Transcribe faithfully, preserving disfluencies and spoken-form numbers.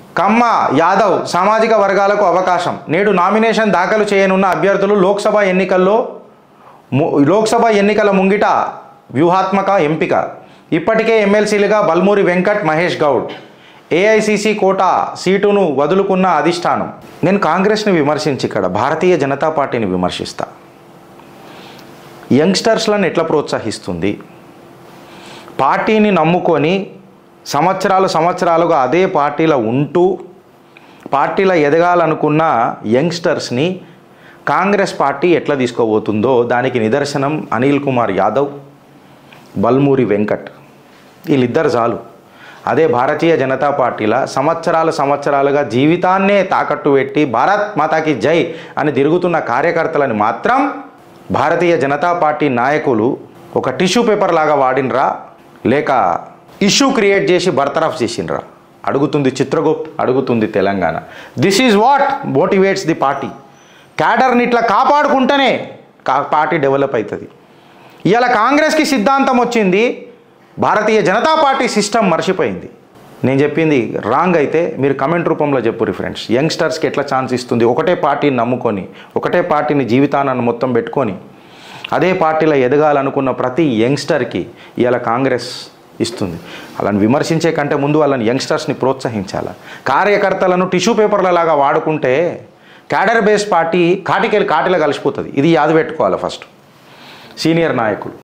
కమ్మ యాదవ్ సామాజిక వర్గాలకు అవకాశం. నేడు నామినేషన్ దాఖలు చేయనున్న అభ్యర్థులు లోక్సభ ఎన్నికల్లో లోక్సభ ఎన్నికల ముంగిట వ్యూహాత్మక ఎంపిక. ఇప్పటికే ఎమ్మెల్సీలుగా బల్మూరి వెంకట్, మహేష్ గౌడ్. ఏఐసిసి కోటా సీటును వదులుకున్న అధిష్టానం. నేను కాంగ్రెస్ని విమర్శించి ఇక్కడ భారతీయ జనతా పార్టీని విమర్శిస్తా. యంగ్స్టర్స్లను ఎట్లా ప్రోత్సహిస్తుంది? పార్టీని నమ్ముకొని సంవత్సరాలు సంవత్సరాలుగా అదే పార్టీలో ఉంటూ పార్టీలో ఎదగాలనుకున్న యంగ్స్టర్స్ని కాంగ్రెస్ పార్టీ ఎట్లా తీసుకోబోతుందో దానికి నిదర్శనం అనిల్ కుమార్ యాదవ్, బల్మూరి వెంకట్. వీళ్ళిద్దరు చాలు. అదే భారతీయ జనతా పార్టీలో సంవత్సరాలు సంవత్సరాలుగా జీవితాన్నే తాకట్టు పెట్టి భారత్ మాతాకి జై అని తిరుగుతున్న కార్యకర్తలని మాత్రం భారతీయ జనతా పార్టీ నాయకులు ఒక టిష్యూ పేపర్ లాగా వాడినరా, లేక ఇష్యూ క్రియేట్ చేసి బర్తరఫ్ చేసినరా అడుగుతుంది చిత్రగుప్త్, అడుగుతుంది Telangana. This is what motivates the party. క్యాడర్ని ఇట్లా కాపాడుకుంటేనే పార్టీ డెవలప్ అవుతుంది. ఇవాళ కాంగ్రెస్కి సిద్ధాంతం వచ్చింది, భారతీయ జనతా పార్టీ సిస్టమ్ మర్చిపోయింది. నేను చెప్పింది రాంగ్ అయితే మీరు కమెంట్ రూపంలో చెప్పుర్రి ఫ్రెండ్స్. యంగ్స్టర్స్కి ఎట్లా ఛాన్స్ ఇస్తుంది? ఒకటే పార్టీని నమ్ముకొని ఒకటే పార్టీని జీవితాన్ని మొత్తం పెట్టుకొని అదే పార్టీలో ఎదగాలనుకున్న ప్రతి యంగ్స్టర్కి ఇవాళ కాంగ్రెస్ ఇస్తుంది. వాళ్ళని విమర్శించే కంటే ముందు వాళ్ళని యంగ్స్టర్స్ని ప్రోత్సహించాలి. కార్యకర్తలను టిష్యూ పేపర్ల లాగా వాడుకుంటే క్యాడర్ బేస్ పార్టీ కాటికెళ్ళి కాటిలో కలిసిపోతుంది. ఇది యాద పెట్టుకోవాలి ఫస్ట్ సీనియర్ నాయకులు.